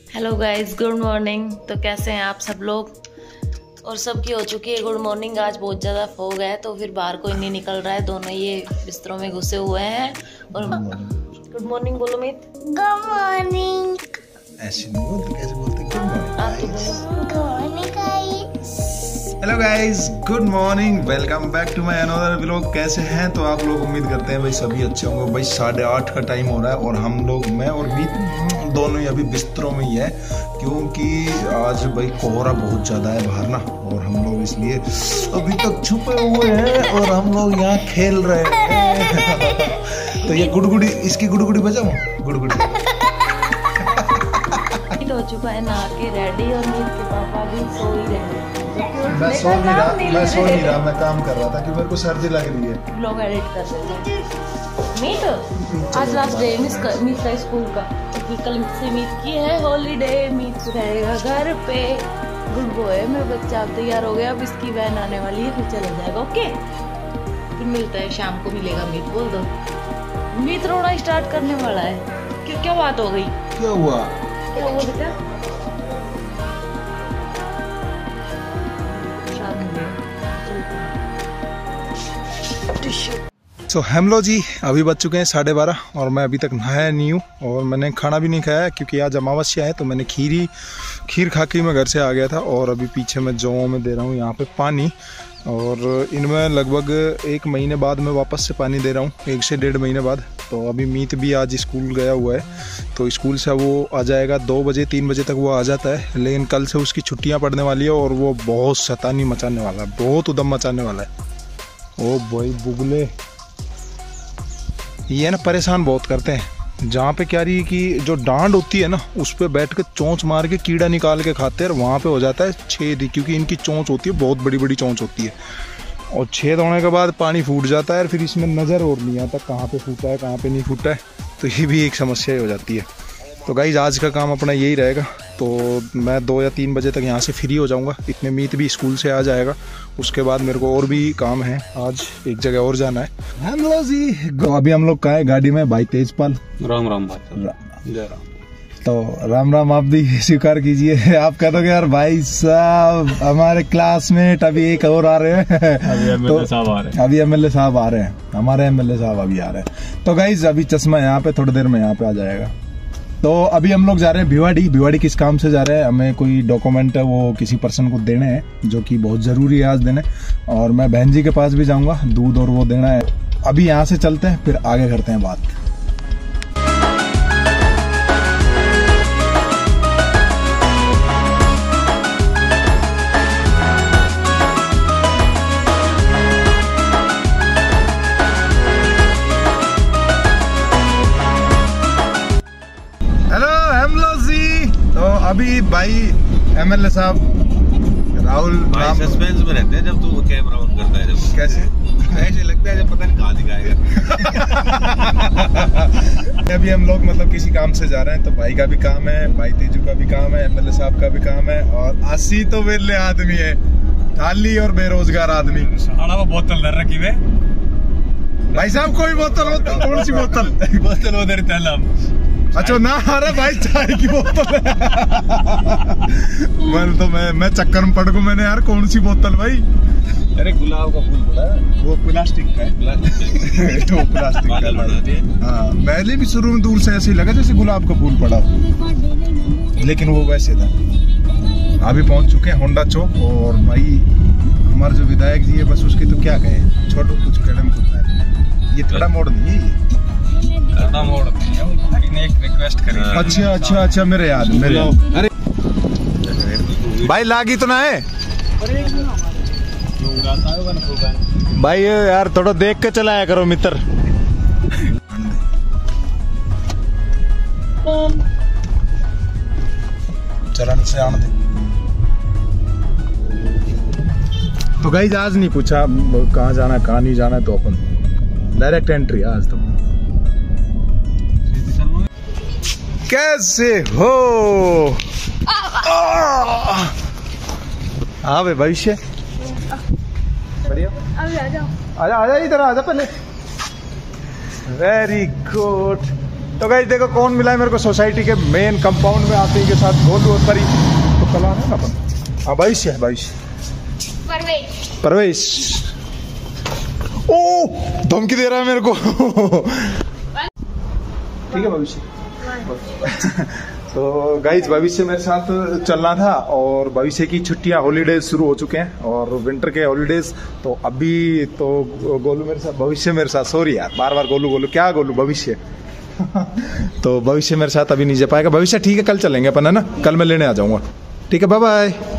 Hello guys, good morning. तो कैसे हैं आप सब लोग? और सबकी हो चुकी है गुड मॉर्निंग। आज बहुत ज़्यादा फॉग है तो फिर बाहर कोई नहीं निकल रहा है, दोनों ये बिस्तरों में घुसे हुए हैं। और गुड मॉर्निंग बोलो मीत। Good morning. ऐसे नहीं बोलते, कैसे बोलते? Good morning. आप तो बोलो। Good morning guys. Hello guys, good morning, welcome back to my another vlog. कैसे हैं? तो आप लोग उम्मीद करते हैं भाई सभी अच्छे होंगे। भाई 8:30 का टाइम हो रहा है और हम लोग, मैं और मीत दोनों ही अभी बिस्तरों में ही है, क्योंकि आज भाई कोहरा बहुत ज़्यादा है बाहर ना, और हम लोग इसलिए अभी तक छुपे हुए हैं और हम लोग यहाँ खेल रहे हैं। तो ये गुड़गुड़ी, इसकी गुड़गुड़ी बजाऊं? गुड़गुड़ी हो चुका है नहा के रेडी, और मीत के पापा भी सो ही रहे हैं। मैं सो नहीं रहा, मैं काम कर रहा था कि मेरे को सर्दी लग रही है। ब्लॉग एडिट कर रहे थे। मीत आज लास्ट डे मीत का स्कूल का, क्योंकि कल से मीत की है हॉलीडे। मीत रहेगा घर पे। गुड बॉय मेरा बच्चा, अब तैयार हो गया। अब इसकी वैन आने वाली है, फिर चला जाएगा। ओके, फिर मिलता है, शाम को मिलेगा। मीत बोल दो। मीत रोना स्टार्ट करने वाला है। क्या बात हो गई? क्या हुआ? क्या हुआ बेटा? तो हम लोग जी अभी बज चुके हैं 12:30 और मैं अभी तक नहाया नहीं हूँ और मैंने खाना भी नहीं खाया, क्योंकि आज अमावस्या है। तो मैंने खीर खा के मैं घर से आ गया था। और अभी पीछे मैं जौ में दे रहा हूँ यहाँ पे पानी, और इनमें लगभग 1 महीने बाद मैं वापस से पानी दे रहा हूँ, 1 से 1.5 महीने बाद। तो अभी मीत भी आज स्कूल गया हुआ है, तो स्कूल से वो आ जाएगा 2 बजे 3 बजे तक वो आ जाता है। लेकिन कल से उसकी छुट्टियाँ पड़ने वाली है और वो बहुत शैतानी मचाने वाला है, बहुत उदम मचाने वाला है। ओ भाई बुगले, ये ना परेशान बहुत करते हैं। जहाँ पे क्या रही कि जो डांड होती है ना, उस पर बैठ के चोंच मार के कीड़ा निकाल के खाते हैं, और वहाँ पे हो जाता है छेद, क्योंकि इनकी चोंच होती है, बहुत बड़ी बड़ी चोंच होती है। और छेद होने के बाद पानी फूट जाता है, और फिर इसमें नज़र और नहीं आता कहाँ पे फूटा है कहाँ पे नहीं फूटा है। तो ये भी एक समस्या ही हो जाती है। तो गाइज आज का काम अपना यही रहेगा। तो मैं 2 या 3 बजे तक यहाँ से फ्री हो जाऊँगा, इतने मीत भी स्कूल से आ जाएगा। उसके बाद मेरे को और भी काम है, आज एक जगह और जाना है। हम लोग जी अभी हम लोग का है गाड़ी में भाई तेजपाल। राम राम जय राम। तो राम राम, आप भी स्वीकार कीजिए। आप कह दो यार भाई साहब हमारे क्लासमेट अभी एक और आ रहे हैं। अभी एमएलए साहब आ रहे हैं। अभी एमएलए साहब आ रहे हैं, हमारे एमएलए साहब अभी आ रहे हैं। तो गाइज अभी चश्मा यहाँ पे थोड़ी देर में यहाँ पे आ जाएगा। तो अभी हम लोग जा रहे हैं भिवाड़ी। किस काम से जा रहे हैं? हमें कोई डॉक्यूमेंट है वो किसी पर्सन को देने हैं, जो कि बहुत ज़रूरी है आज देने। और मैं बहन जी के पास भी जाऊंगा, दूध और वो देना है। अभी यहाँ से चलते हैं, फिर आगे करते हैं बात। तो अभी भाई एमएलए साहब राहुल भाई सस्पेंस में रहते हैं जब तू कैमरा ऑन करता है। जब कैसे ऐसे लगता है जब पता नहीं कहाँ दिखाएगा। अभी हम लोग मतलब किसी काम से जा रहे हैं, तो भाई का भी काम है, भाई तेजू का भी काम है, एमएलए साहब का भी काम है, और 80 तो वेले आदमी है, खाली और बेरोजगार आदमी। साला बोतल धर रखी है भाई साहब। कोई बोतल होती? कौन सी बोतल? बोतल उधर तलब। अच्छा ना, अरे भाई चाय की बोतल है। मैं चक्कर में पड़ गया मैंने यार, कौन सी बोतल भाई? अरे गुलाब का फूल पड़ा है, वो प्लास्टिक का है। तो प्लास्टिक का। हाँ, मैंने भी शुरू में दूर से ऐसे ही लगा जैसे गुलाब का फूल पड़ा, लेकिन वो वैसे था। अभी पहुंच चुके हैं होंडा चौक, और भाई हमारे जो विधायक जी है, बस उसकी तो क्या कहे, छोटो कुछ कदम कुछ है। ये थोड़ा मोड़ नहीं है, मोड़ भाई ने एक रिक्वेस्ट करी। अच्छा मेरे याद मेरे। अरे भाई लागी तो ना है भाई यार, थोड़ा देख के चलाया करो मित्र। चलन से आने दे। तो गाइस आज नहीं पूछा कहाँ जाना कहाँ नहीं जाना, तो अपन डायरेक्ट एंट्री आज। तो कैसे हो? हाँ भाई भविष्य बढ़िया। आजा इधर आजा पहले। Very good. तो गाइस देखो कौन मिला है मेरे को सोसाइटी के मेन कंपाउंड में आते ही के साथ गोलू और परी। तो कल आ रहे हैं ना अपन। हाँ भविष्य है, भविष्य परवेश। ओ धमकी दे रहा है मेरे को। ठीक है भविष्य। तो गाइस भविष्य मेरे साथ चलना था और भविष्य की छुट्टियां हॉलीडेज शुरू हो चुके हैं और विंटर के हॉलीडेज। तो अभी तो गोलू मेरे साथ, भविष्य मेरे साथ, सॉरी यार बार बार गोलू गोलू, क्या गोलू भविष्य। तो भविष्य मेरे साथ अभी नहीं जा पाएगा। भविष्य ठीक है कल चलेंगे अपन, है ना, कल मैं लेने आ जाऊंगा। ठीक है बाय बाय।